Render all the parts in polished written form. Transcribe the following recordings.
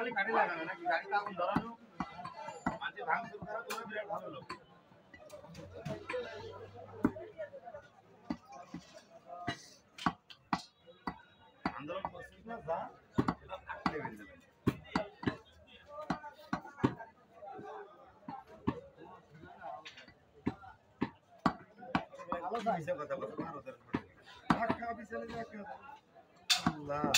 কাটে লাগানো নাকি গাড়িতে আগুন ধরানো মাঝে ভাঙচুর করা তোমরা বিরাট ভালো লোক আন্দোলন করছিস না যা এটা আটকে বেরিয়ে যাবে ভালো যাইছে কথা বলতে ভারতের ঢাকা বিশালে যাকে আল্লাহ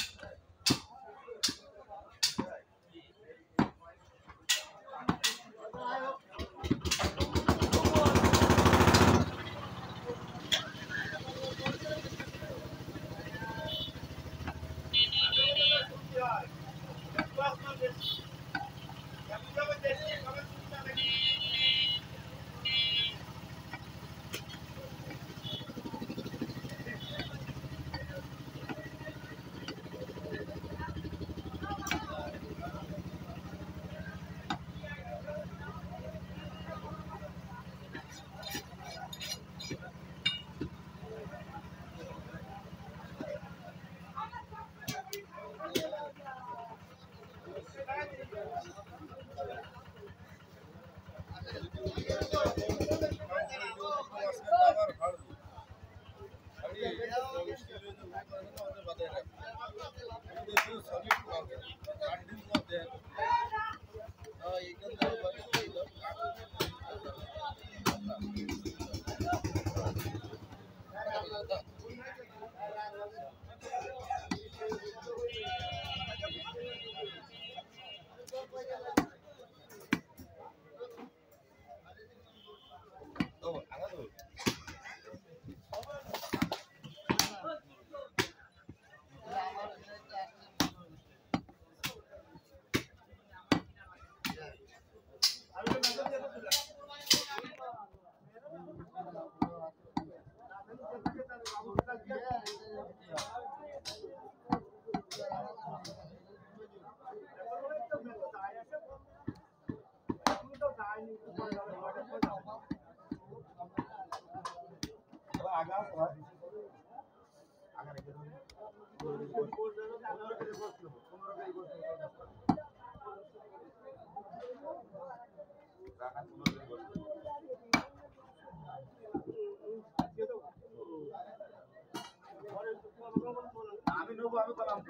আমি নেবো আমি বললাম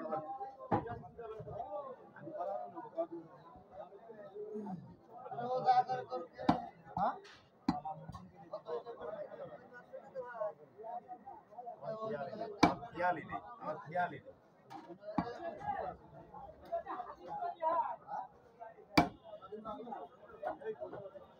খেয়ালি নেই আমার খেয়ালি নেই